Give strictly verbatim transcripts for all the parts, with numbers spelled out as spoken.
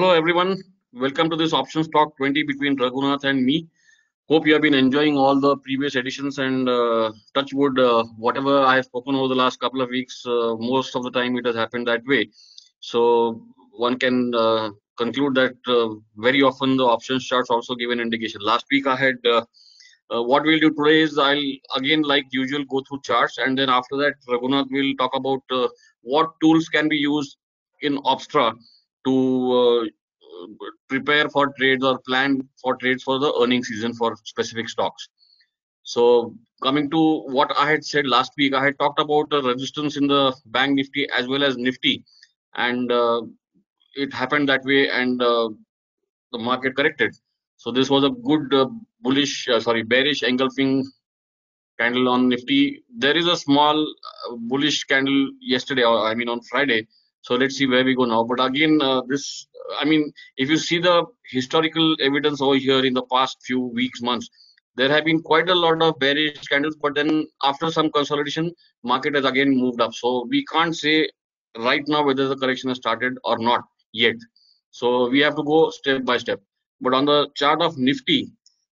Hello everyone, welcome to this Options Talk twenty between Raghunath and me. Hope you have been enjoying all the previous editions and uh, touch wood, uh, whatever I have spoken over the last couple of weeks, uh, most of the time it has happened that way. So one can uh, conclude that uh, very often the options charts also give an indication. Last week I had, uh, uh, what we'll do today is I'll again like usual go through charts, and then after that Raghunath will talk about uh, what tools can be used in Opstra to uh, prepare for trades or plan for trades for the earning season for specific stocks. So coming to what I had said last week, I had talked about the resistance in the Bank Nifty as well as Nifty, and uh, it happened that way, and uh, the market corrected. So this was a good uh, bullish, uh, sorry, bearish engulfing candle on Nifty. There is a small uh, bullish candle yesterday, or I mean on Friday. So let's see where we go now. But again, uh, this, I mean, if you see the historical evidence over here in the past few weeks, months, there have been quite a lot of bearish candles. But then after some consolidation, market has again moved up. So we can't say right now whether the correction has started or not yet. So we have to go step by step. But on the chart of Nifty,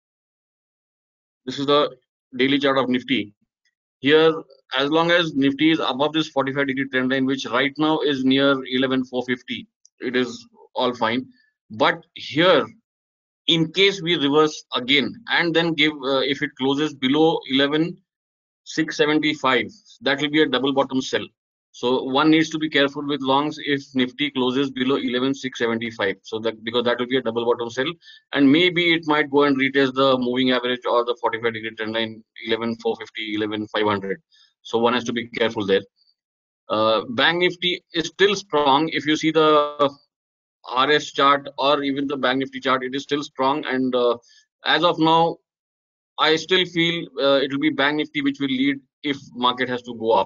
this is the daily chart of Nifty. Here, as long as Nifty is above this forty-five degree trend line, which right now is near eleven four fifty, it is all fine. But here, in case we reverse again and then give, uh, if it closes below eleven six seventy-five, that will be a double bottom sell. So one needs to be careful with longs if Nifty closes below eleven six seventy-five. So that, because that will be a double bottom sell, and maybe it might go and retest the moving average or the forty-five degree trend line eleven four fifty, eleven five hundred. So one has to be careful there. Uh, Bank Nifty is still strong. If you see the R S chart or even the Bank Nifty chart, it is still strong. And uh, as of now, I still feel uh, it will be Bank Nifty which will lead if market has to go up.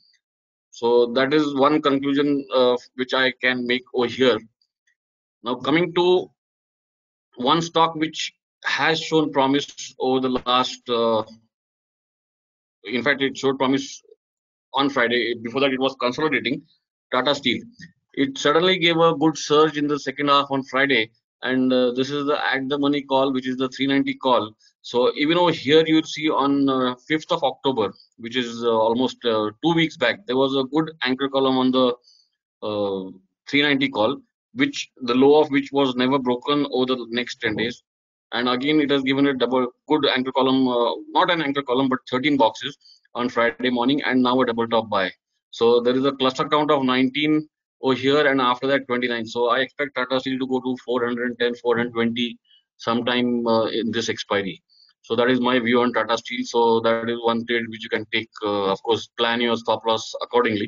So that is one conclusion uh, which I can make over here. Now coming to one stock which has shown promise over the last, uh, in fact, it showed promise on Friday. Before that, it was consolidating. Tata Steel. It suddenly gave a good surge in the second half on Friday, and uh, this is the at the money call, which is the three ninety call. So even over here, you see on uh, fifth of October, which is uh, almost uh, two weeks back, there was a good anchor column on the uh, three ninety call, which the low of which was never broken over the next ten days. And again, it has given a double good anchor column, uh, not an anchor column, but thirteen boxes on Friday morning, and now a double top buy. So there is a cluster count of nineteen over here, and after that twenty-nine. So I expect Tata Steel to go to four ten, four twenty sometime uh, in this expiry. So that is my view on Tata Steel. So that is one trade which you can take. Uh, of course, plan your stop loss accordingly.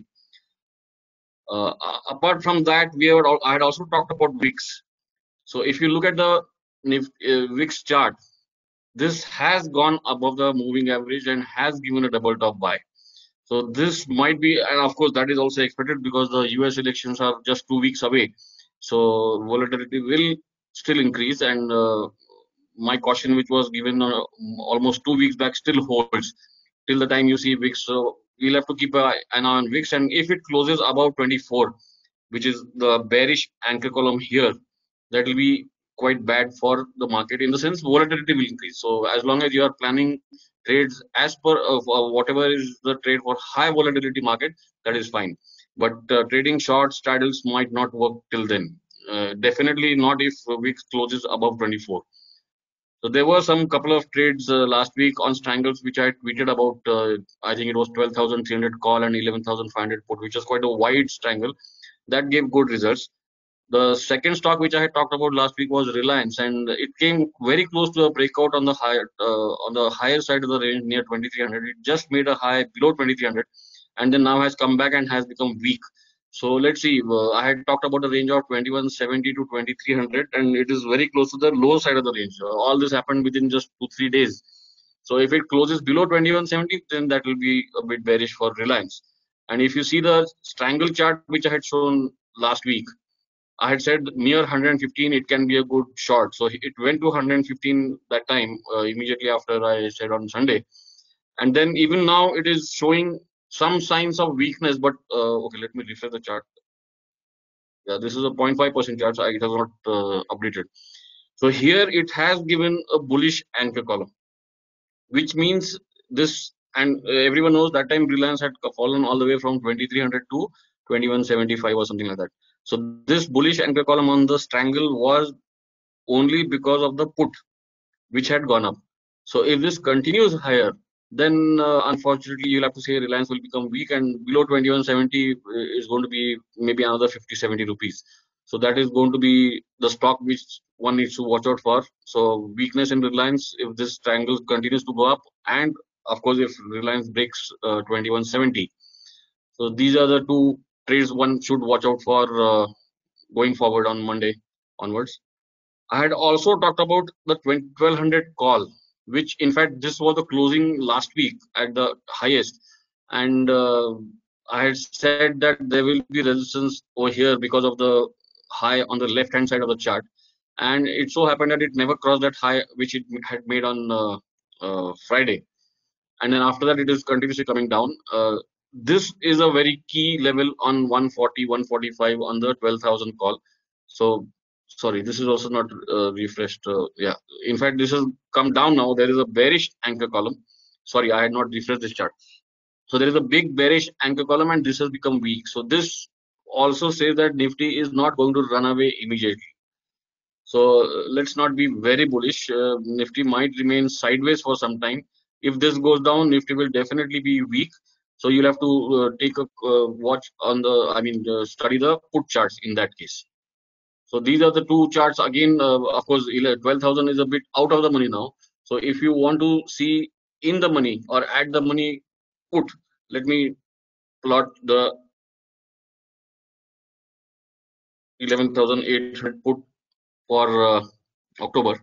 Uh, apart from that, we had I had also talked about V I X. So if you look at the uh, V I X chart, this has gone above the moving average and has given a double top buy. So this might be, and of course that is also expected because the U S elections are just two weeks away. So volatility will still increase, and uh, my caution, which was given uh, almost two weeks back, still holds till the time you see V I X. So we'll have to keep an eye on V I X, and if it closes above twenty-four, which is the bearish anchor column here, that will be quite bad for the market, in the sense volatility will increase. So as long as you are planning trades as per uh, whatever is the trade for high volatility market, that is fine. But uh, trading short straddles might not work till then. Uh, definitely not if V I X closes above twenty-four. So there were some couple of trades uh, last week on strangles which I tweeted about. Uh, I think it was twelve thousand three hundred call and eleven thousand five hundred put, which was quite a wide strangle. That gave good results. The second stock which I had talked about last week was Reliance, and it came very close to a breakout on the higher uh, on the higher side of the range near twenty-three hundred. It just made a high below twenty-three hundred, and then now has come back and has become weak. So let's see. Uh, I had talked about a range of twenty-one seventy to twenty-three hundred, and it is very close to the low side of the range. Uh, all this happened within just two three days. So if it closes below twenty-one seventy, then that will be a bit bearish for Reliance. And if you see the strangle chart which I had shown last week, I had said near one hundred fifteen it can be a good short. So it went to one hundred fifteen that time, uh, immediately after I said on Sunday. And then even now it is showing some signs of weakness. But uh, okay, let me refresh the chart. Yeah, this is a zero point five percent chart. So it has not uh, updated. So here it has given a bullish anchor column, which means this, and uh, everyone knows that time Reliance had fallen all the way from twenty-three hundred to twenty-one seventy-five or something like that. So this bullish anchor column on the strangle was only because of the put, which had gone up. So if this continues higher, then uh, unfortunately you'll have to say Reliance will become weak, and below twenty-one seventy is going to be maybe another fifty seventy rupees. So that is going to be the stock which one needs to watch out for. So weakness in Reliance if this triangle continues to go up, and of course if Reliance breaks uh, twenty-one seventy. So these are the two trades one should watch out for uh, going forward on Monday onwards. I had also talked about the twelve hundred call, which in fact this was the closing last week at the highest, and uh, I had said that there will be resistance over here because of the high on the left hand side of the chart, and it so happened that it never crossed that high which it had made on uh, uh, Friday, and then after that it is continuously coming down. Uh, this is a very key level on one forty, one forty-five on the twelve thousand call. So sorry, this is also not uh, refreshed. Uh, yeah, in fact, this has come down now. There is a bearish anchor column. Sorry, I had not refreshed this chart. So there is a big bearish anchor column, and this has become weak. So this also says that Nifty is not going to run away immediately. So uh, let's not be very bullish. Uh, Nifty might remain sideways for some time. If this goes down, Nifty will definitely be weak. So you'll have to uh, take a uh, watch on the, I mean, uh, study the put charts in that case. So these are the two charts. Again, uh, of course, twelve thousand is a bit out of the money now. So if you want to see in the money or at the money put, let me plot the eleven thousand eight hundred put for uh, October.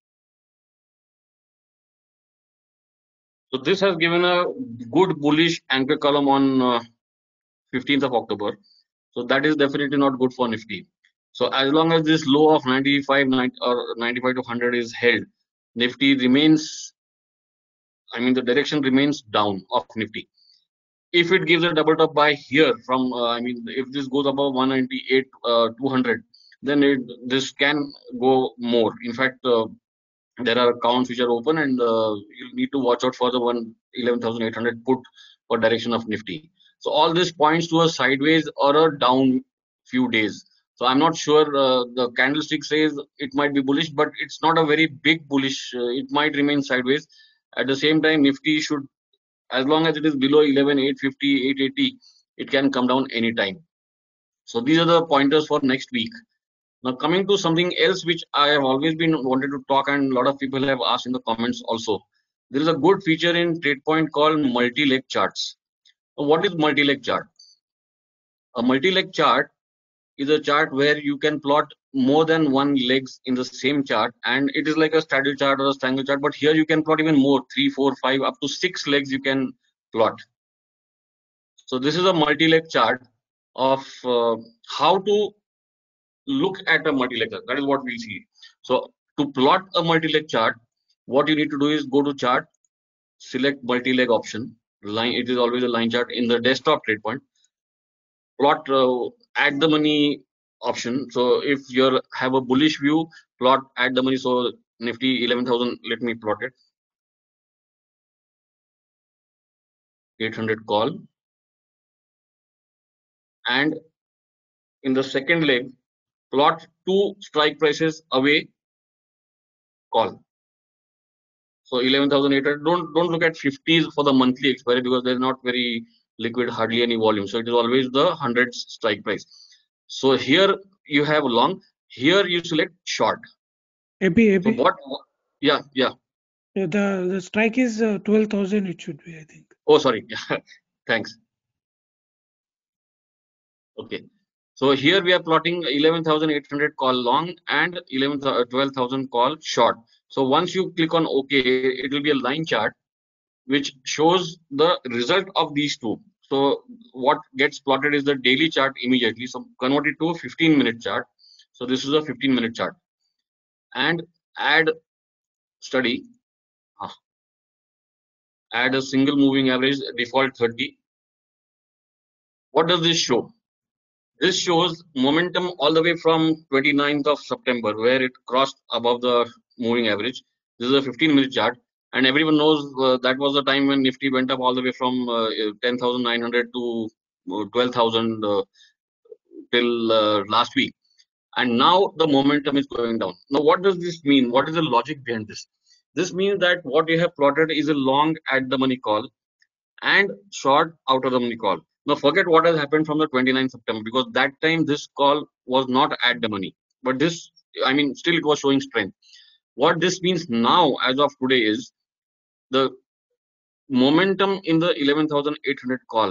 So this has given a good bullish anchor column on uh, fifteenth of October. So that is definitely not good for Nifty. So as long as this low of ninety-five, ninety or ninety-five to one hundred is held, Nifty remains, I mean the direction remains down of Nifty. If it gives a double top buy here from, uh, I mean if this goes above one ninety-eight, uh, two hundred, then it, this can go more. In fact, uh, there are accounts which are open, and uh, you need to watch out for the one eleven thousand eight hundred put for direction of Nifty. So all this points to a sideways or a down few days. So I'm not sure. Uh, the candlestick says it might be bullish, but it's not a very big bullish. Uh, it might remain sideways. At the same time, Nifty should, as long as it is below eleven eight fifty, eight eighty, it can come down anytime. So these are the pointers for next week. Now coming to something else which I have always been wanted to talk, and a lot of people have asked in the comments also. There is a good feature in TradePoint called multi-leg charts. Now, what is multi-leg chart? A multi-leg chart is a chart where you can plot more than one legs in the same chart, and it is like a straddle chart or a triangle chart, but here you can plot even more, three, four, five, up to six legs you can plot. So this is a multi-leg chart of uh, how to look at a multi-leg chart. That is what we'll see. So to plot a multi-leg chart, what you need to do is go to chart, select multi-leg option. Line, it is always a line chart in the desktop TradePoint. Plot uh, at the money option. So if you have a bullish view, plot at the money. So Nifty eleven thousand, let me plot it. eight hundred call. And in the second leg, plot two strike prices away call. So eleven thousand eight hundred. Don't don't look at fifties for the monthly expiry because they're not very liquid, hardly any volume. So it is always the hundred strike price. So here you have long. Here you select short. A B, A B. So what? Yeah, yeah. The the strike is uh, twelve thousand. It should be, I think. Oh, sorry. Thanks. Okay. So here we are plotting eleven thousand eight hundred call long and eleven twelve thousand call short. So once you click on OK, it will be a line chart which shows the result of these two. So what gets plotted is the daily chart immediately. So convert it to a fifteen minute chart. So this is a fifteen minute chart. And add study. Ah, add a single moving average default thirty. What does this show? This shows momentum all the way from twenty-ninth of September, where it crossed above the moving average. This is a fifteen minute chart, and everyone knows uh, that was the time when Nifty went up all the way from uh, ten thousand nine hundred to uh, twelve thousand uh, till uh, last week. And now the momentum is going down. Now, what does this mean? What is the logic behind this? This means that what you have plotted is a long at the money call and short out of the money call. Now forget what has happened from the twenty-ninth September, because that time this call was not at the money, but this, I mean, still it was showing strength. What this means now as of today is the momentum in the eleven thousand eight hundred call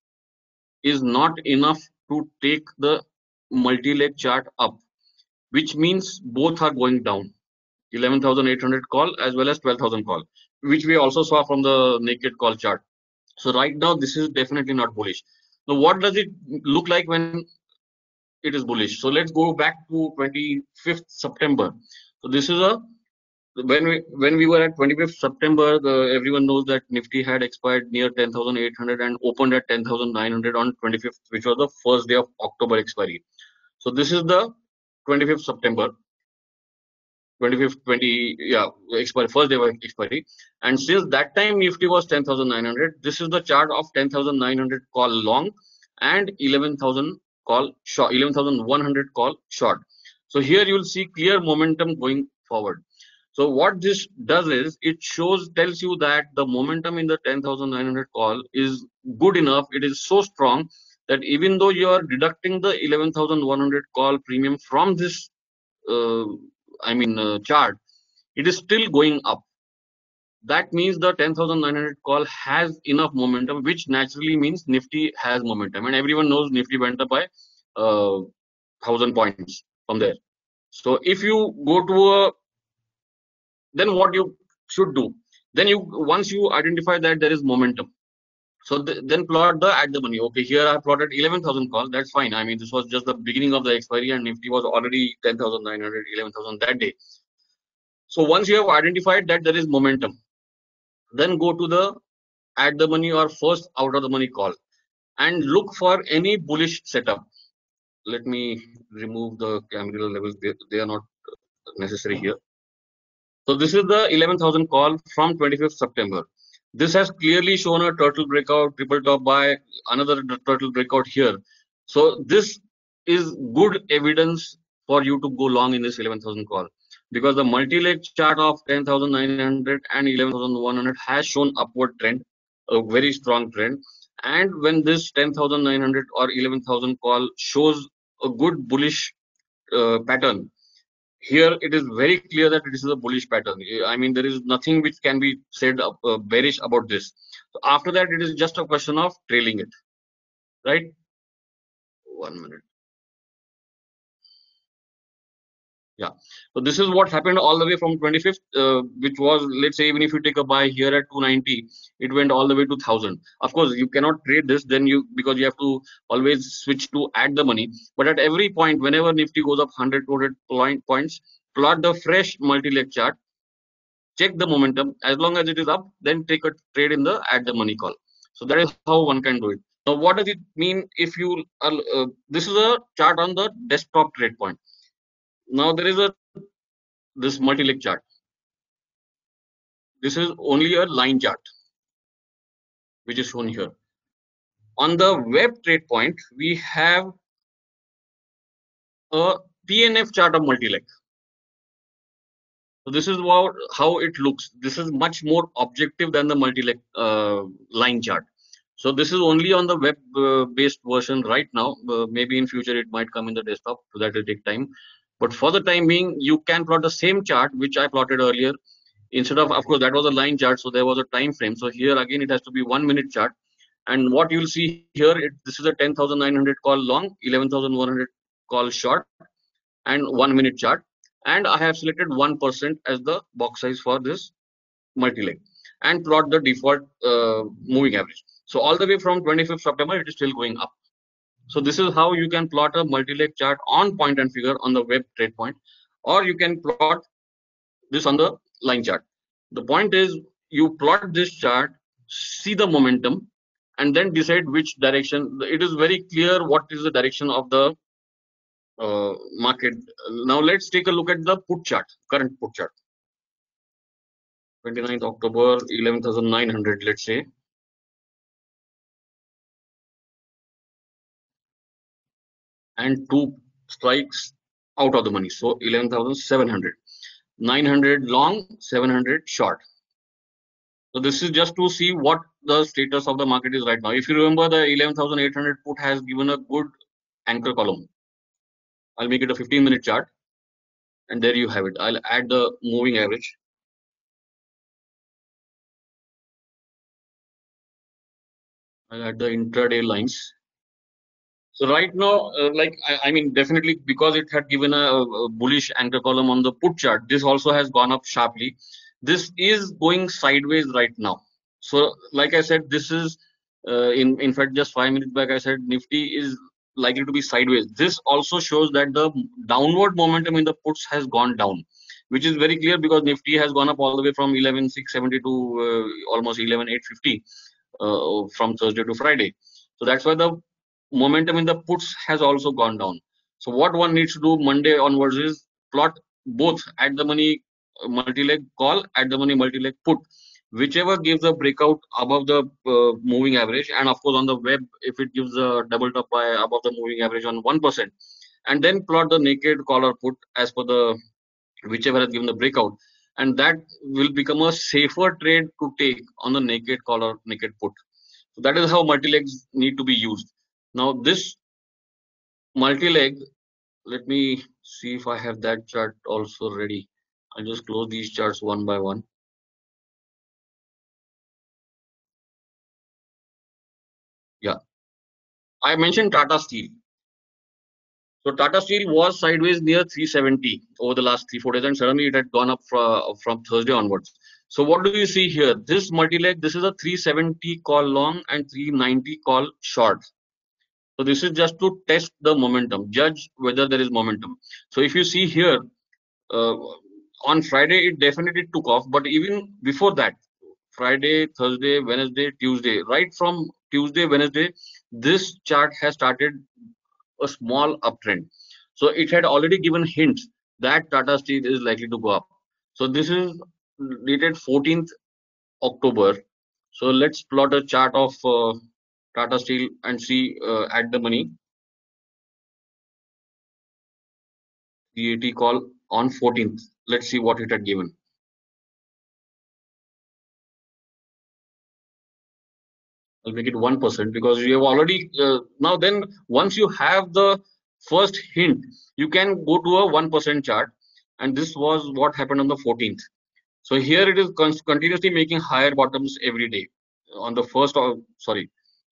is not enough to take the multi-leg chart up, which means both are going down. eleven thousand eight hundred call as well as twelve thousand call, which we also saw from the naked call chart. So right now, this is definitely not bullish. Now, what does it look like when it is bullish? So let's go back to twenty-fifth September. So this is a when we when we were at twenty-fifth September, the, everyone knows that Nifty had expired near ten thousand eight hundred and opened at ten thousand nine hundred on twenty-fifth, which was the first day of October expiry. So this is the twenty-fifth September. twenty-fifth, twenty, yeah, expiry, first day of expiry. And since that time Nifty was ten thousand nine hundred, this is the chart of ten thousand nine hundred call long and eleven thousand call short, eleven thousand one hundred call short. So here you will see clear momentum going forward. So what this does is it shows, tells you that the momentum in the ten thousand nine hundred call is good enough. It is so strong that even though you are deducting the eleven thousand one hundred call premium from this uh, I mean uh, chart, it is still going up. That means the ten thousand nine hundred call has enough momentum, which naturally means Nifty has momentum. And everyone knows Nifty went up by uh, one thousand points from there. So if you go to a, then what you should do, then you, once you identify that there is momentum, so th then plot the at the money. Okay, here I plotted eleven thousand call. That's fine. I mean, this was just the beginning of the expiry and Nifty was already ten thousand nine hundred, eleven thousand that day. So once you have identified that there is momentum, then go to the at the money or first out of the money call and look for any bullish setup. Let me remove the camera levels. They, they are not necessary here. So this is the eleven thousand call from twenty-fifth September. This has clearly shown a turtle breakout, triple top buy, another turtle breakout here. So this is good evidence for you to go long in this eleven thousand call, because the multi-leg chart of ten thousand nine hundred and eleven thousand one hundred has shown upward trend, a very strong trend. And when this ten thousand nine hundred or eleven thousand call shows a good bullish uh, pattern, here it is very clear that it is a bullish pattern. I mean, there is nothing which can be said uh, bearish about this. So after that, it is just a question of trailing it, right? One minute. Yeah. So this is what happened all the way from twenty-fifth, uh, which was, let's say, even if you take a buy here at two ninety, it went all the way to one thousand. Of course, you cannot trade this, then you, because you have to always switch to at the money. But at every point, whenever Nifty goes up one hundred, two hundred point, points, plot the fresh multi-leg chart, check the momentum. As long as it is up, then take a trade in the at the money call. So that is how one can do it. Now, what does it mean if you are, uh, this is a chart on the desktop trade point. Now there is a this multi-leg chart. This is only a line chart, which is shown here. On the web trade point, we have a P N F chart of multi-leg. So this is how, how it looks. This is much more objective than the multi-leg uh, line chart. So this is only on the web-based uh, version right now. Uh, maybe in future it might come in the desktop, so that will take time. But for the time being, you can plot the same chart which I plotted earlier. Instead of, of course, that was a line chart, so there was a time frame. So here again, it has to be one minute chart. And what you'll see here, it, this is a ten thousand nine hundred call long, eleven thousand one hundred call short, and one minute chart. And I have selected one percent as the box size for this multi-leg and plot the default uh, moving average. So all the way from twenty-fifth September, it is still going up. So this is how you can plot a multi-leg chart on point and figure on the web trade point, or you can plot this on the line chart. The point is, you plot this chart, see the momentum, and then decide which direction. It is very clear what is the direction of the uh, market. Now let's take a look at the put chart, current put chart. twenty-ninth October, eleven thousand nine hundred, let's say. And two strikes out of the money. So eleven thousand seven hundred. nine hundred long, seven hundred short. So this is just to see what the status of the market is right now. If you remember, the eleven thousand eight hundred put has given a good anchor column. I'll make it a fifteen minute chart. And there you have it. I'll add the moving average. I'll add the intraday lines. So right now, uh, like I, I mean, definitely because it had given a, a bullish anchor column on the put chart, this also has gone up sharply. This is going sideways right now. So, like I said, this is uh, in in fact just five minutes back I said Nifty is likely to be sideways. This also shows that the downward momentum in the puts has gone down, which is very clear because Nifty has gone up all the way from eleven six seventy to uh, almost eleven eight fifty uh, from Thursday to Friday. So that's why the momentum in the puts has also gone down. So what one needs to do Monday onwards is plot both at the money uh, multi-leg call, at the money multi-leg put, whichever gives a breakout above the uh, moving average, and of course on the web if it gives a double top by above the moving average on one percent, and then plot the naked call or put as per the whichever has given the breakout, and that will become a safer trade to take on the naked call or naked put. So that is how multi-legs need to be used. Now this multi-leg, let me see if I have that chart also ready. I'll just close these charts one by one. Yeah, I mentioned Tata Steel. So Tata Steel was sideways near three seventy over the last three, four days, and suddenly it had gone up from, from Thursday onwards. So what do you see here? This multi-leg, this is a three seventy call long and three ninety call short. So this is just to test the momentum, judge whether there is momentum. So if you see here, uh, on Friday it definitely took off, but even before that, Friday, Thursday, Wednesday, Tuesday, right from Tuesday, Wednesday, this chart has started a small uptrend. So it had already given hints that Tata Steel is likely to go up. So this is dated fourteenth October. So let's plot a chart of uh, Tata Steel and see uh, at the money three eighty call on fourteenth. Let's see what it had given. I'll make it one percent because you have already uh, now then once you have the first hint, you can go to a one percent chart, and this was what happened on the fourteenth. So here it is continuously making higher bottoms every day. On the first, or sorry,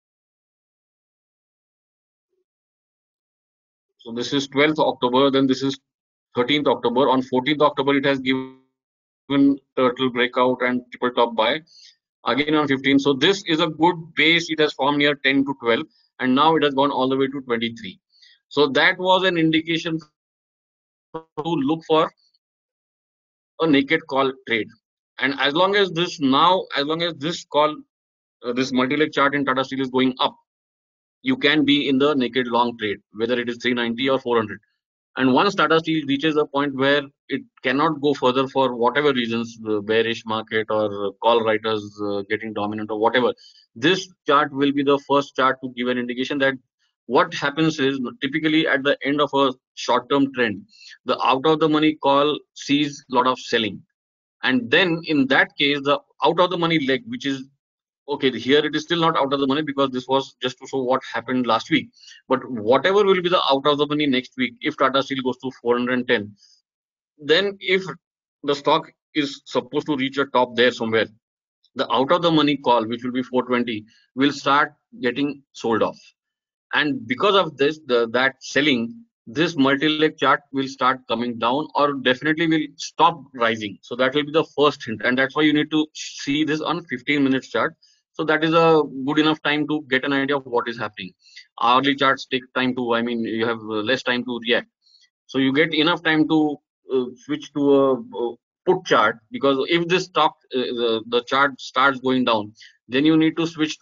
so this is twelfth October, then this is thirteenth October. On fourteenth October, it has given turtle breakout and triple top buy. Again on fifteen. So this is a good base. It has formed near ten to twelve, and now it has gone all the way to twenty-three. So that was an indication to look for a naked call trade. And as long as this now, as long as this call, uh, this multi-leg chart in Tata Steel is going up, you can be in the naked long trade, whether it is three ninety or four hundred. And once Tata Steel reaches a point where it cannot go further for whatever reasons, the bearish market or call writers uh, getting dominant or whatever, this chart will be the first chart to give an indication that what happens is typically at the end of a short-term trend, the out of the money call sees a lot of selling. And then in that case, the out of the money leg, which is okay, here it is still not out of the money because this was just to show what happened last week. But whatever will be the out of the money next week, if Tata Steel goes to four hundred ten, then if the stock is supposed to reach a top there somewhere, the out of the money call, which will be four twenty, will start getting sold off. And because of this, the, that selling, this multi-leg chart will start coming down or definitely will stop rising. So that will be the first hint. And that's why you need to see this on fifteen minutes chart. So that is a good enough time to get an idea of what is happening. Hourly charts take time to, I mean, you have less time to react. So you get enough time to uh, switch to a, a put chart, because if this stock, uh, the, the chart starts going down, then you need to switch to a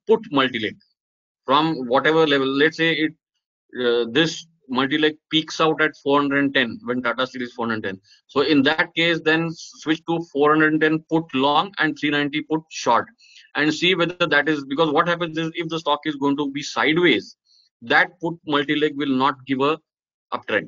put multi-leg from whatever level. Let's say it uh, this multi-leg peaks out at four hundred ten when Tata Steel is four hundred ten. So in that case, then switch to four hundred ten put long and three ninety put short, and see whether that is, because what happens is if the stock is going to be sideways, that put multi-leg will not give a uptrend,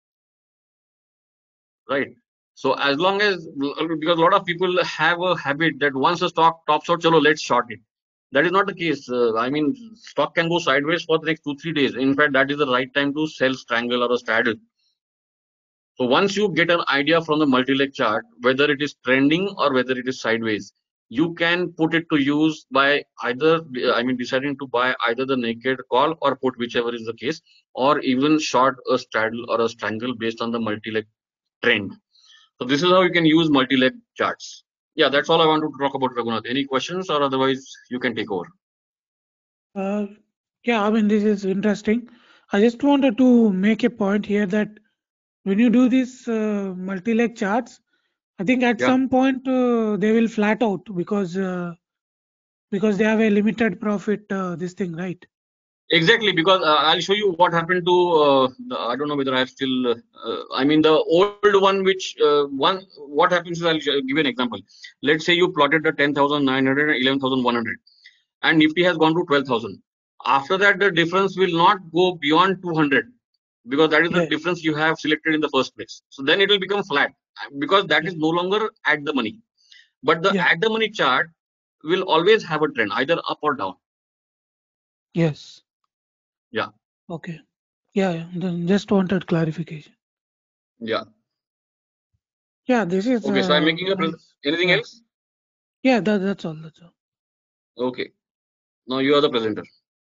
right? So as long as, because a lot of people have a habit that once a stock tops out, chalo, let's short it. That is not the case. Uh, I mean, stock can go sideways for the next two, three days. In fact, that is the right time to sell, strangle, or a straddle. So once you get an idea from the multi-leg chart, whether it is trending or whether it is sideways, you can put it to use by either, I mean, deciding to buy either the naked call or put, whichever is the case, or even short a straddle or a strangle based on the multi-leg trend. So this is how you can use multi-leg charts. Yeah, that's all I want to talk about, Raghunath. Any questions, or otherwise you can take over? Uh, yeah, I mean, this is interesting. I just wanted to make a point here that when you do these uh, multi-leg charts, I think at Yeah. some point uh, they will flat out because uh, because they have a limited profit. Uh, this thing, right? Exactly, because uh, I'll show you what happened to, uh, the, I don't know whether I have still, uh, uh, I mean the old one, which uh, one, what happens is, I'll give you an example. Let's say you plotted the ten thousand nine hundred and eleven thousand one hundred, and Nifty has gone to twelve thousand. After that, the difference will not go beyond two hundred, because that is the Yes. difference you have selected in the first place. So then it will become flat, because that Yeah. is no longer at the money. But the Yeah. at the money chart will always have a trend, either up or down. Yes. Yeah. Okay. Yeah. yeah. Then just wanted clarification. Yeah. Yeah. This is. Okay. So I'm Uh, making a pres- nice. anything Yeah. else? Yeah. That, that's all. That's all. Okay. Now you are the presenter.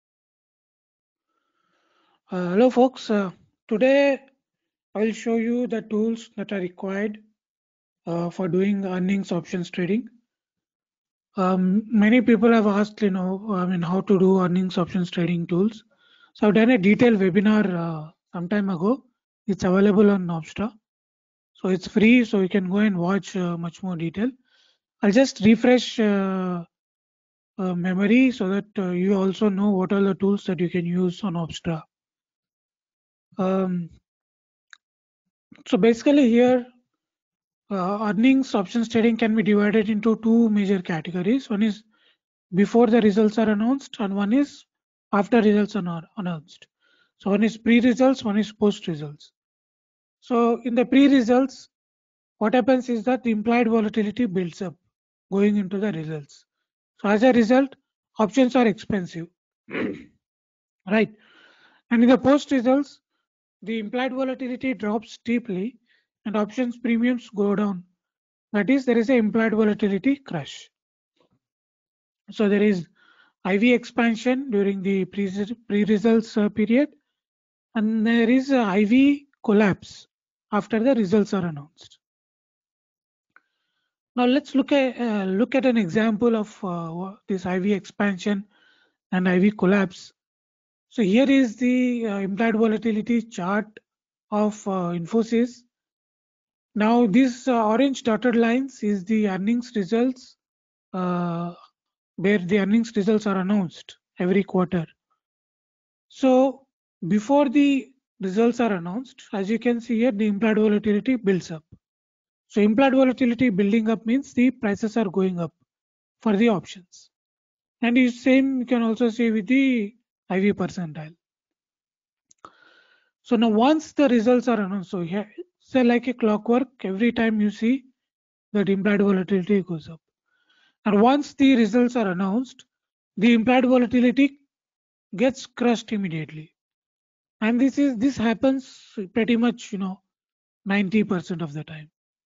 Uh, hello, folks. Uh, today I'll show you the tools that are required uh, for doing earnings options trading. Um, many people have asked, you know, I mean, how to do earnings options trading tools. So I've done a detailed webinar uh, some time ago. It's available on Nobstra. So it's free, so you can go and watch uh, much more detail. I'll just refresh uh, uh, memory so that uh, you also know what are the tools that you can use on Nobstra. Um, so basically here, uh, earnings options trading can be divided into two major categories. One is before the results are announced, and one is after results are not announced. So one is pre-results, one is post-results. So in the pre-results, what happens is that the implied volatility builds up going into the results. So as a result, options are expensive, right? And in the post-results, the implied volatility drops steeply and options premiums go down. That is, there is an implied volatility crash. So there is I V expansion during the pre-results uh, period, and there is a I V collapse after the results are announced. Now let's look at uh, look at an example of uh, this I V expansion and I V collapse. So here is the uh, implied volatility chart of uh, Infosys. Now this uh, orange dotted lines is the earnings results uh, where the earnings results are announced every quarter. So before the results are announced, as you can see here, the implied volatility builds up. So implied volatility building up means the prices are going up for the options. And the same you can also see with the I V percentile. So now once the results are announced, so here, say like a clockwork, every time you see that implied volatility goes up. And once the results are announced, the implied volatility gets crushed immediately. And this is this happens pretty much, you know, ninety percent of the time.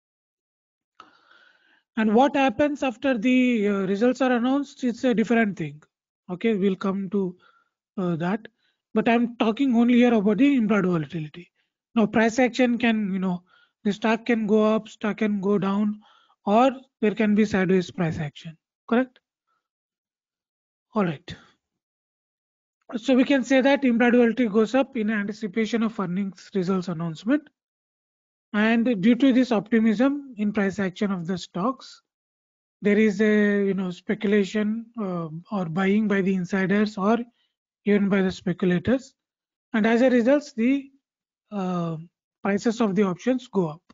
And what happens after the uh, results are announced, it's a different thing. Okay, we'll come to uh, that. But I'm talking only here about the implied volatility. Now, price action can, you know, the stock can go up, stock can go down, or there can be sideways price action. Correct? All right. So we can say that implied volatility goes up in anticipation of earnings results announcement. And due to this optimism in price action of the stocks, there is a you know speculation uh, or buying by the insiders or even by the speculators, and as a result the uh, prices of the options go up.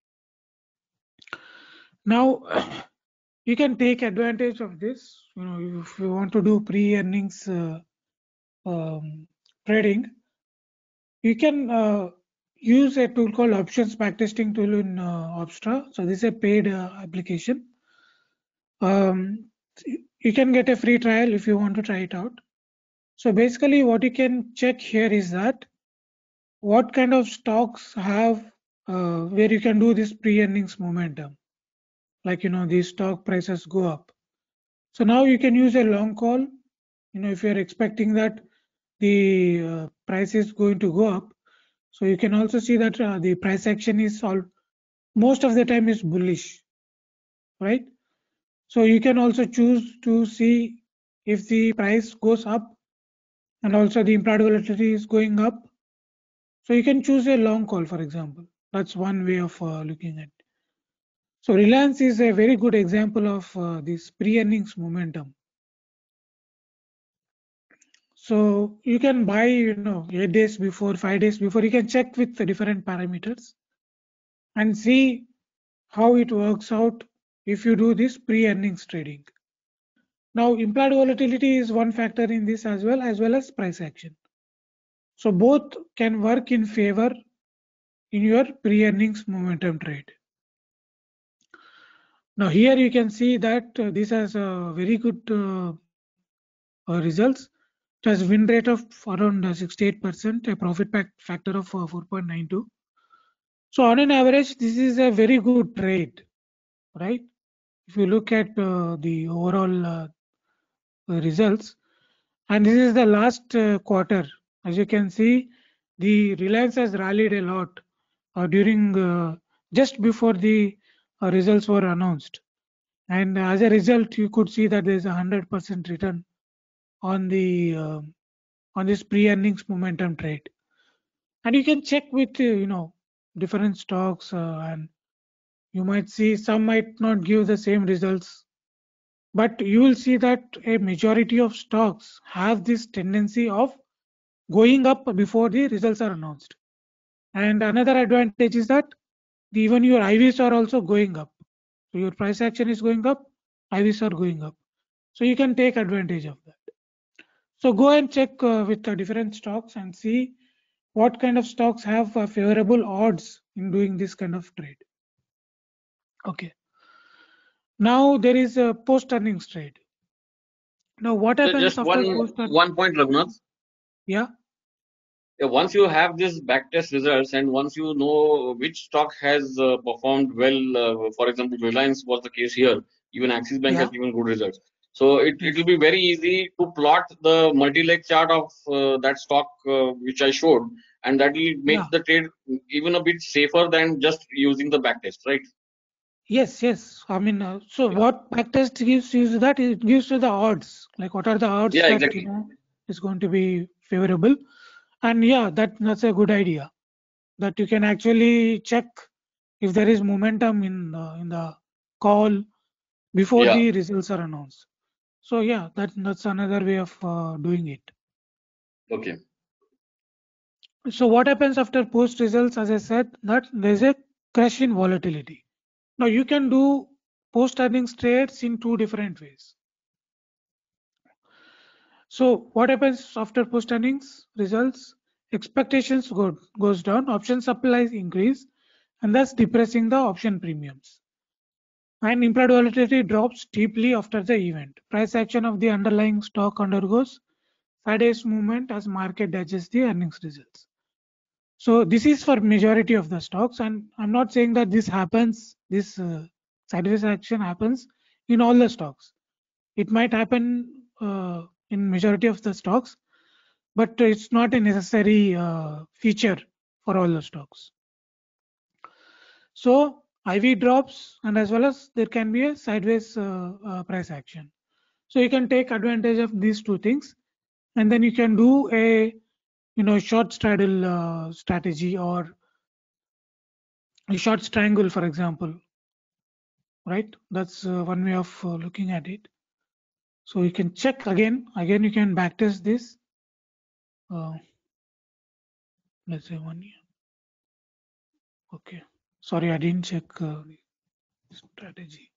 Now you can take advantage of this. You know, if you want to do pre-earnings uh, um, trading, you can uh, use a tool called options backtesting tool in uh, Opstra. So this is a paid uh, application. Um, you can get a free trial if you want to try it out. So basically what you can check here is that what kind of stocks have uh, where you can do this pre-earnings momentum, like you know these stock prices go up. So now you can use a long call. You know if you're expecting that the uh, price is going to go up, so you can also see that uh, the price action is all most of the time is bullish, right? So you can also choose to see if the price goes up and also the implied volatility is going up. So you can choose a long call, for example. That's one way of uh, looking at it. So Reliance is a very good example of uh, this pre-earnings momentum. So you can buy, you know, eight days before, five days before. You can check with the different parameters and see how it works out if you do this pre-earnings trading. Now, implied volatility is one factor in this as well, as well as price action. So both can work in favor in your pre-earnings momentum trade. Now here you can see that uh, this has a very good uh, uh, results. It has win rate of around uh, sixty-eight percent, a profit factor of uh, four point nine two. So on an average, this is a very good trade, right? If you look at uh, the overall uh, results, and this is the last uh, quarter. As you can see, the Reliance has rallied a lot uh, during uh, just before the uh, results were announced, and as a result, you could see that there is a hundred percent return on the uh, on this pre-earnings momentum trade. And you can check with uh, you know different stocks, uh, and you might see some might not give the same results, but you will see that a majority of stocks have this tendency of going up before the results are announced. And another advantage is that the, even your I Vs are also going up. So your price action is going up, I Vs are going up. So you can take advantage of that. So go and check uh, with the different stocks and see what kind of stocks have uh, favorable odds in doing this kind of trade. Okay. Now there is a post earnings trade. Now what happens Just after one post earnings? one point, Raghunath. Yeah. Yeah, once you have this backtest results and once you know which stock has uh, performed well, uh, for example, Reliance was the case here. Even Axis Bank Yeah. has given good results. So it, Yes. it will be very easy to plot the multi-leg chart of uh, that stock uh, which I showed, and that will make Yeah. the trade even a bit safer than just using the backtest, right? Yes, yes. I mean, uh, so Yeah. what backtest gives you is that it gives you the odds, like what are the odds Yeah, that you exactly. know is going to be favorable, and yeah, that that's a good idea. That you can actually check if there is momentum in the, in the call before Yeah. the results are announced. So yeah, that that's another way of uh, doing it. Okay. So what happens after post results? As I said, that there's a crash in volatility. Now you can do post earnings trades in two different ways. So what happens after post earnings results? Expectations go, goes down, option supplies increase, and thus depressing the option premiums. And implied volatility drops deeply after the event. Price action of the underlying stock undergoes sideways movement as market digests the earnings results. So this is for majority of the stocks, and I'm not saying that this happens, this uh, sideways action happens in all the stocks. It might happen uh, in majority of the stocks, but it's not a necessary uh, feature for all the stocks. So I V drops, and as well as there can be a sideways uh, uh, price action. So you can take advantage of these two things, and then you can do a you know short straddle uh, strategy or a short strangle, for example. right? That's uh, one way of uh, looking at it. So you can check again, again you can backtest this. Uh, let's say one year. Okay, sorry, I didn't check uh, strategy.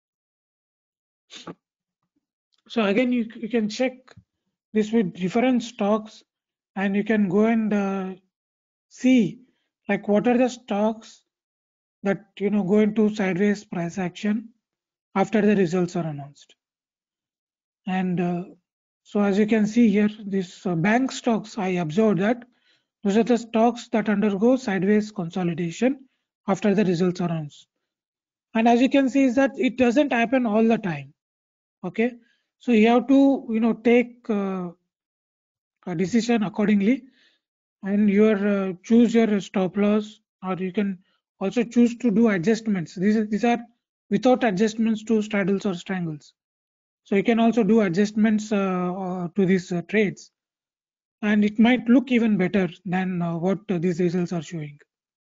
So again, you, you can check this with different stocks, and you can go and uh, see like what are the stocks that you know go into sideways price action after the results are announced. And uh, so as you can see here, this uh, bank stocks, I observed that those are the stocks that undergo sideways consolidation after the results are announced. And as you can see is that it doesn't happen all the time. Okay, so you have to you know take uh, a decision accordingly, and your uh, choose your stop loss, or you can also choose to do adjustments. These these are without adjustments to straddles or strangles. So you can also do adjustments uh, uh, to these uh, trades, and it might look even better than uh, what uh, these results are showing.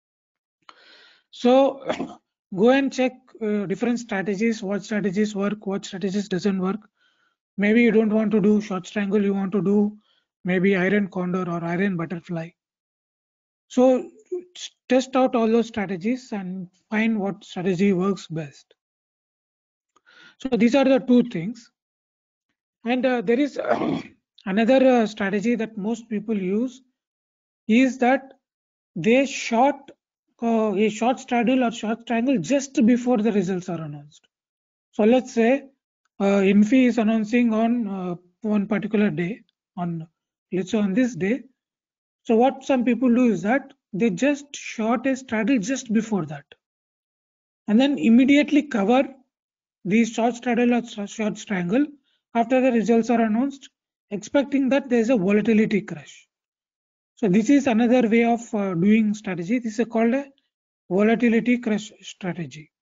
So go and check uh, different strategies, what strategies work, what strategies doesn't work. Maybe you don't want to do short strangle, you want to do maybe iron condor or iron butterfly. So test out all those strategies and find what strategy works best. So these are the two things. And uh, there is uh, another uh, strategy that most people use is that they short uh, a short straddle or short triangle just before the results are announced. So let's say uh, Infi is announcing on uh, one particular day, on let's say on this day. So what some people do is that they just short a straddle just before that, and then immediately cover the short straddle or short triangle after the results are announced, expecting that there is a volatility crash. So this is another way of uh, doing strategy. This is called a volatility crash strategy.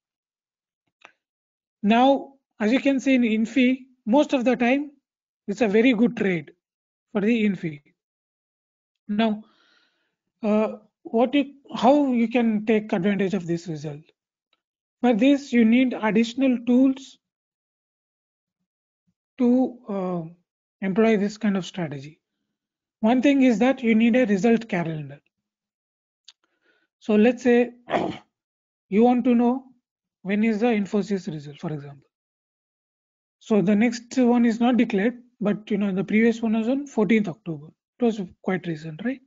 Now, as you can see in Infi, most of the time it's a very good trade for the Infi. Now, uh, what you, how you can take advantage of this result? For this, you need additional tools to uh, employ this kind of strategy. One thing is that you need a result calendar. So let's say you want to know when is the Infosys result, for example. So the next one is not declared, but you know the previous one was on fourteenth October. It was quite recent, right?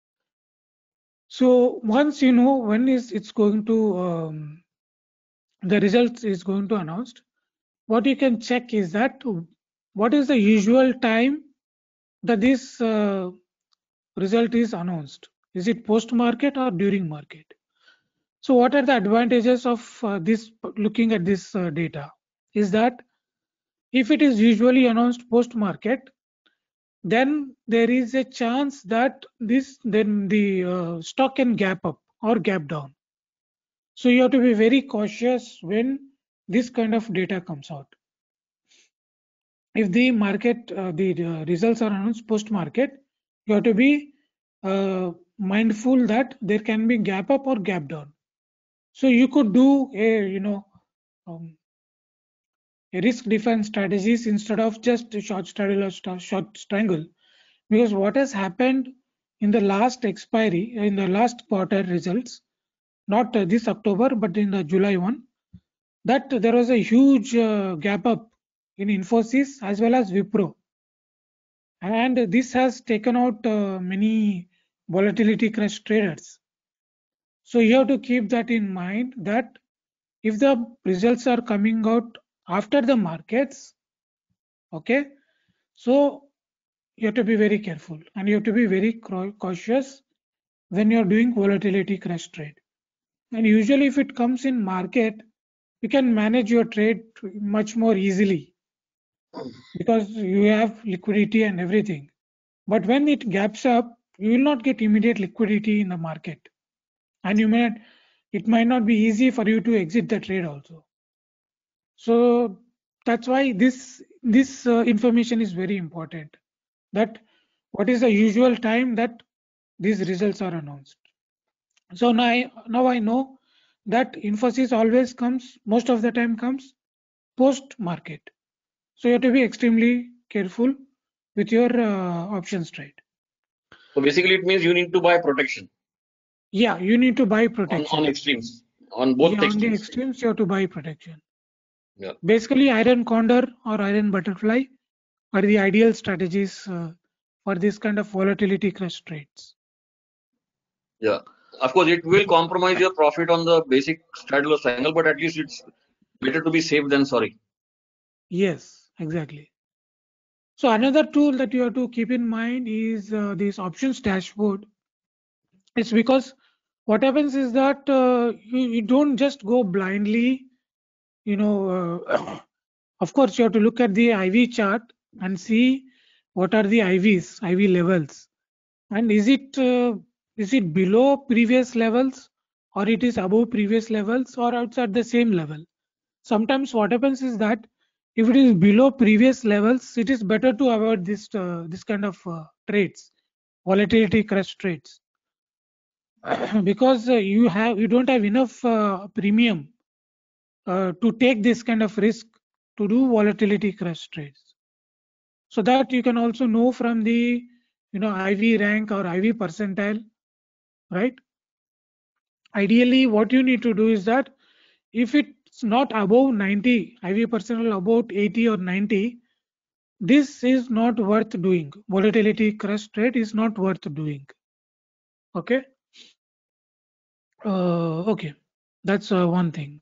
So once you know when is it's going to um, the results is going to announced, what you can check is that what is the usual time that this uh, result is announced. Is it post market or during market? So what are the advantages of uh, this looking at this uh, data is that if it is usually announced post market, then there is a chance that this then the uh, stock can gap up or gap down. So you have to be very cautious when this kind of data comes out. If the market uh, the uh, results are announced post market, you have to be uh, mindful that there can be gap up or gap down. So you could do a you know um, a risk defense strategies instead of just a short straddle or short strangle, because what has happened in the last expiry in the last quarter results, not uh, this October but in the July one, that there was a huge uh, gap up in Infosys as well as Wipro, and this has taken out uh, many volatility crash traders. So you have to keep that in mind that if the results are coming out after the markets, okay, so you have to be very careful and you have to be very cautious when you're doing volatility crash trade. And usually if it comes in market, you can manage your trade much more easily because you have liquidity and everything. But when it gaps up, you will not get immediate liquidity in the market, and you may it might not be easy for you to exit the trade also. So that's why this this uh, information is very important, that what is the usual time that these results are announced. So now I, now I know that Infosys always comes, most of the time comes post-market. So you have to be extremely careful with your uh, options trade. So basically, it means you need to buy protection. Yeah, you need to buy On, protection. on extremes, on both yeah, on the extremes. extremes, you have to buy protection. Yeah. Basically, iron condor or iron butterfly are the ideal strategies uh, for this kind of volatility crush trades. Yeah. Of course, it will compromise your profit on the basic straddle or strangle, but at least it's better to be safe than sorry. Yes, exactly. So another tool that you have to keep in mind is uh, this options dashboard. It's because what happens is that uh, you, you don't just go blindly, you know, uh, of course you have to look at the I V chart and see what are the I Vs, I V levels, and is it uh, is it below previous levels or it is above previous levels or outside the same level. Sometimes what happens is that if it is below previous levels, it is better to avoid this uh, this kind of uh, trades, volatility crush trades, because uh, you have you don't have enough uh, premium uh, to take this kind of risk to do volatility crush trades. So that you can also know from the you know I V rank or I V percentile, right? Ideally, what you need to do is that if it's not above ninety, I V percentile about eighty or ninety, this is not worth doing. Volatility crush trade is not worth doing. Okay. Uh, okay, that's uh, one thing.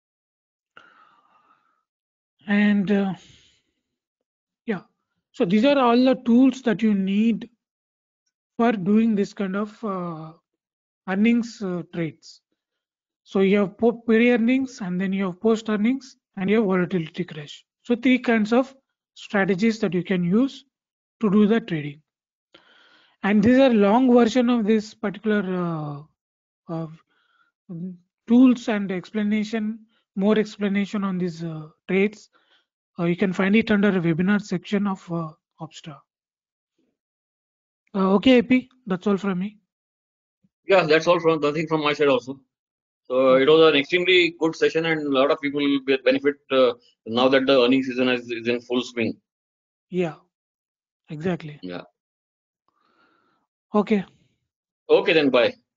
And uh, yeah, so these are all the tools that you need for doing this kind of uh, earnings uh, trades. So you have pre earnings, and then you have post earnings, and you have volatility crash. So three kinds of strategies that you can use to do the trading. And these are long version of this particular uh, uh, tools and explanation, more explanation on these uh, trades. Uh, you can find it under the webinar section of uh, Opstra. Uh, okay, A P, that's all from me. Yeah, that's all from nothing from my side also. So Okay. it was an extremely good session, and a lot of people will benefit uh, now that the earning season is, is in full swing. Yeah, exactly. Yeah. Okay. Okay, then bye.